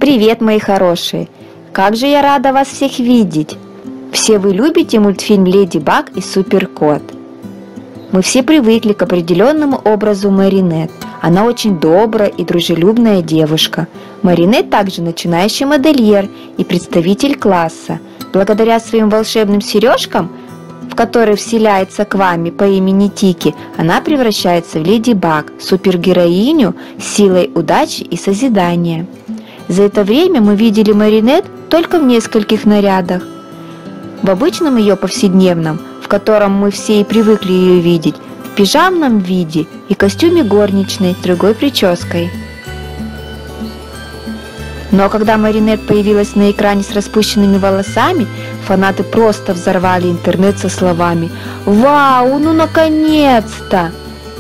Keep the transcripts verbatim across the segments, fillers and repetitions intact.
Привет, мои хорошие! Как же я рада вас всех видеть! Все вы любите мультфильм «Леди Баг и Супер Кот». Мы все привыкли к определенному образу Маринет. Она очень добрая и дружелюбная девушка. Маринет также начинающий модельер и представитель класса. Благодаря своим волшебным сережкам, в которые вселяется к вами по имени Тики, она превращается в Леди Баг, супергероиню с силой удачи и созидания. За это время мы видели Маринет только в нескольких нарядах. В обычном ее повседневном, в котором мы все и привыкли ее видеть, в пижамном виде и костюме горничной с другой прической. Но когда Маринет появилась на экране с распущенными волосами, фанаты просто взорвали интернет со словами «Вау, ну наконец-то!».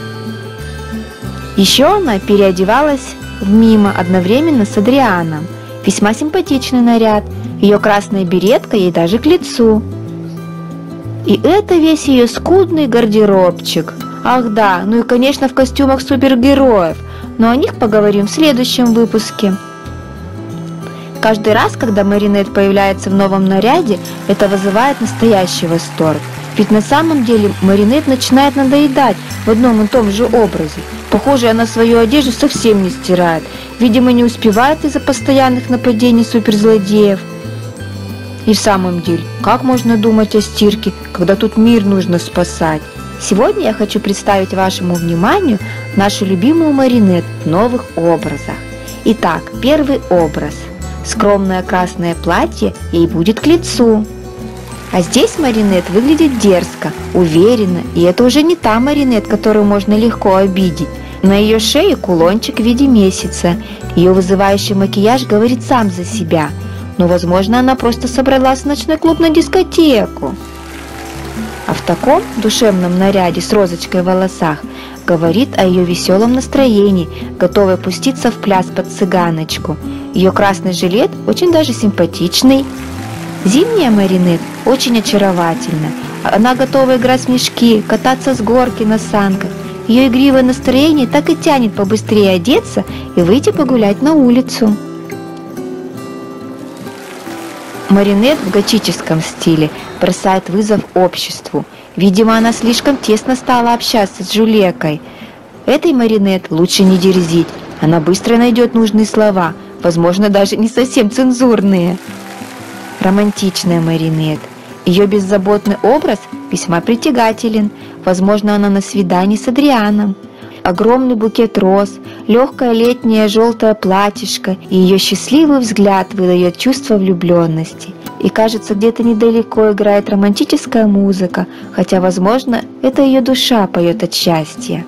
Еще она переодевалась в мимо одновременно с Адрианом. Весьма симпатичный наряд, ее красная беретка ей даже к лицу. И это весь ее скудный гардеробчик. Ах да, ну и конечно в костюмах супергероев, но о них поговорим в следующем выпуске. Каждый раз, когда Маринет появляется в новом наряде, это вызывает настоящий восторг. Ведь на самом деле Маринет начинает надоедать в одном и том же образе. Похоже, она свою одежду совсем не стирает. Видимо, не успевает из-за постоянных нападений суперзлодеев. И в самом деле, как можно думать о стирке, когда тут мир нужно спасать? Сегодня я хочу представить вашему вниманию нашу любимую Маринет в новых образах. Итак, первый образ. Скромное красное платье ей будет к лицу. А здесь Маринет выглядит дерзко, уверенно, и это уже не та Маринет, которую можно легко обидеть. На ее шее кулончик в виде месяца. Ее вызывающий макияж говорит сам за себя. Но, возможно, она просто собралась в ночной клуб на дискотеку. А в таком душевном наряде с розочкой в волосах говорит о ее веселом настроении, готовой пуститься в пляс под цыганочку. Ее красный жилет очень даже симпатичный. Зимняя Маринет очень очаровательна. Она готова играть в снежки, кататься с горки на санках. Ее игривое настроение так и тянет побыстрее одеться и выйти погулять на улицу. Маринет в готическом стиле бросает вызов обществу. Видимо, она слишком тесно стала общаться с Жюлекой. Этой Маринет лучше не дерзить. Она быстро найдет нужные слова, возможно, даже не совсем цензурные. Романтичная Маринет. Ее беззаботный образ весьма притягателен. Возможно, она на свидании с Адрианом. Огромный букет роз, легкое летнее желтое платьишко и ее счастливый взгляд выдает чувство влюбленности. И кажется, где-то недалеко играет романтическая музыка, хотя, возможно, это ее душа поет от счастья.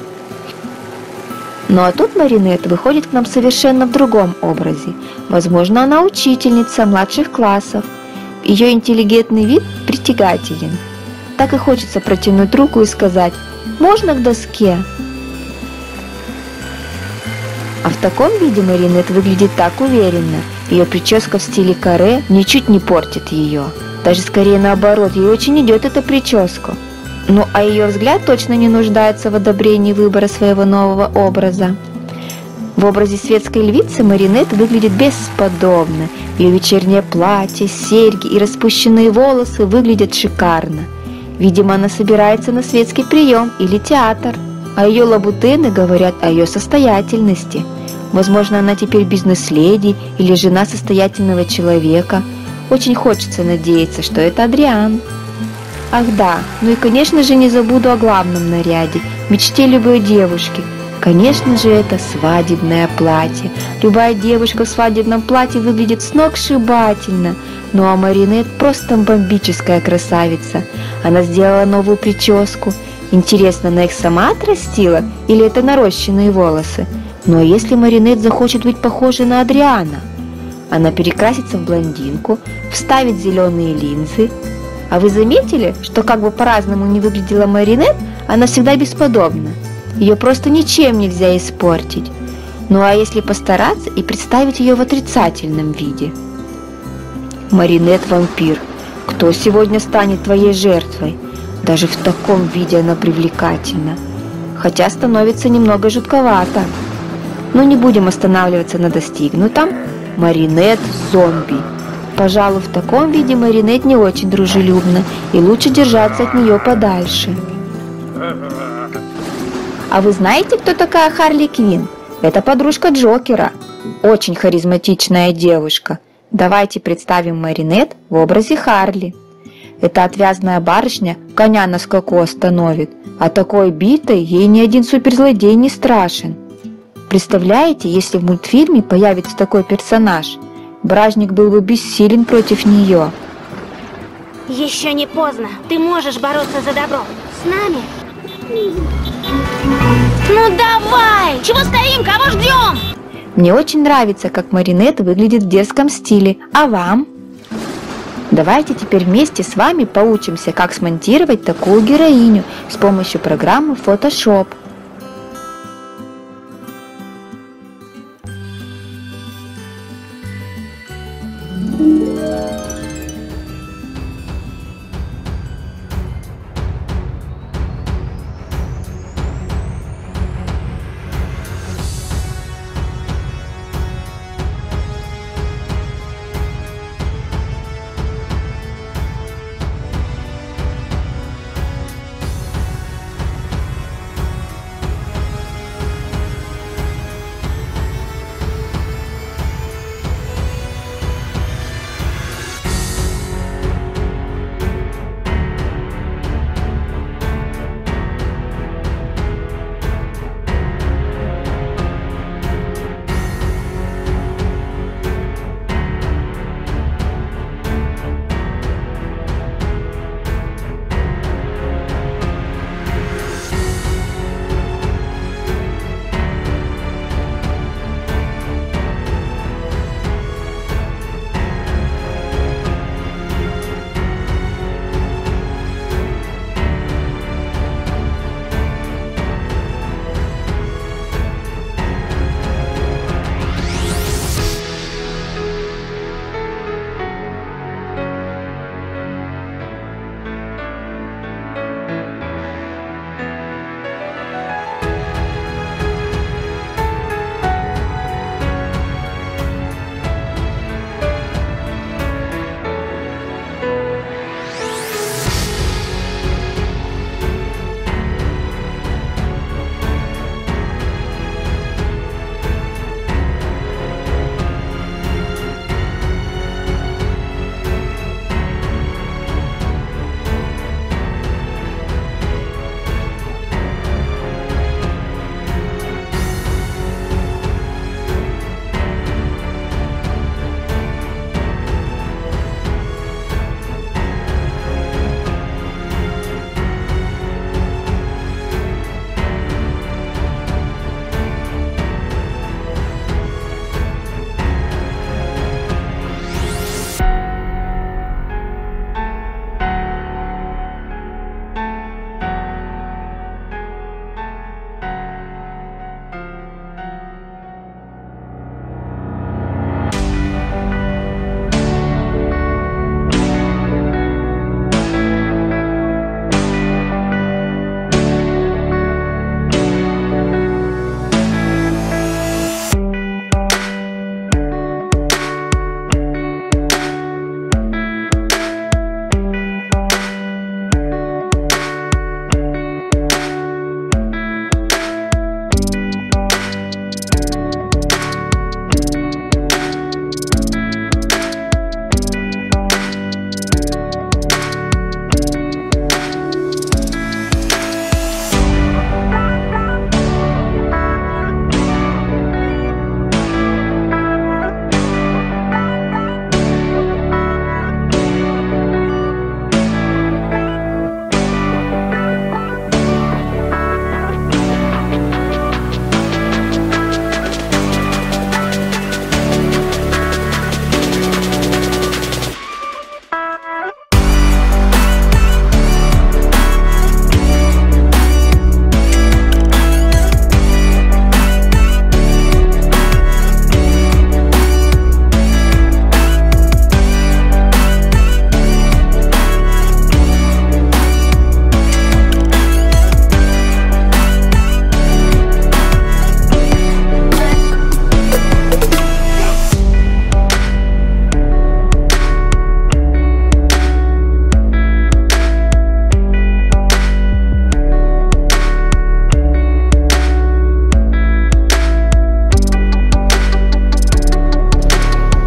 Ну а тут Маринет выходит к нам совершенно в другом образе. Возможно, она учительница младших классов. Ее интеллигентный вид притягателен. Так и хочется протянуть руку и сказать «Можно к доске?». А в таком виде Маринет выглядит так уверенно. Ее прическа в стиле каре ничуть не портит ее. Даже скорее наоборот, ей очень идет эта прическа. Ну а ее взгляд точно не нуждается в одобрении выбора своего нового образа. В образе светской львицы Маринет выглядит бесподобно. Ее вечернее платье, серьги и распущенные волосы выглядят шикарно. Видимо, она собирается на светский прием или театр. А ее лабутены говорят о ее состоятельности. Возможно, она теперь бизнес-леди или жена состоятельного человека. Очень хочется надеяться, что это Адриан. Ах да, ну и конечно же не забуду о главном наряде, мечте любой девушки. Конечно же это свадебное платье. Любая девушка в свадебном платье выглядит сногсшибательно. Ну а Маринет просто бомбическая красавица. Она сделала новую прическу. Интересно, она их сама отрастила или это нарощенные волосы? Ну а если Маринет захочет быть похожей на Адриана? Она перекрасится в блондинку, вставит зеленые линзы. А вы заметили, что как бы по-разному не выглядела Маринет, она всегда бесподобна? Ее просто ничем нельзя испортить. Ну а если постараться и представить ее в отрицательном виде? Маринет вампир. Кто сегодня станет твоей жертвой? Даже в таком виде она привлекательна. Хотя становится немного жутковато. Но не будем останавливаться на достигнутом. Маринет зомби. Пожалуй, в таком виде Маринет не очень дружелюбна, и лучше держаться от нее подальше. А вы знаете, кто такая Харли Квинн? Это подружка Джокера. Очень харизматичная девушка. Давайте представим Маринет в образе Харли. Эта отвязная барышня коня на скаку остановит, а такой битой ей ни один суперзлодей не страшен. Представляете, если в мультфильме появится такой персонаж? Бражник был бы бессилен против нее. Еще не поздно. Ты можешь бороться за добро. С нами? Ну давай! Чего стоим? Кого ждем? Мне очень нравится, как Маринет выглядит в дерзком стиле. А вам? Давайте теперь вместе с вами поучимся, как смонтировать такую героиню с помощью программы Photoshop.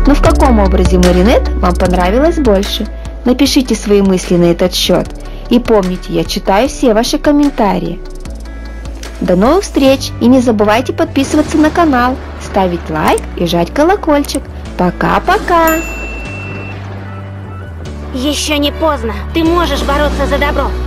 Но в каком образе Маринет вам понравилось больше? Напишите свои мысли на этот счет. И помните, я читаю все ваши комментарии. До новых встреч! И не забывайте подписываться на канал, ставить лайк и жать колокольчик. Пока-пока! Еще не поздно. Ты можешь бороться за добро.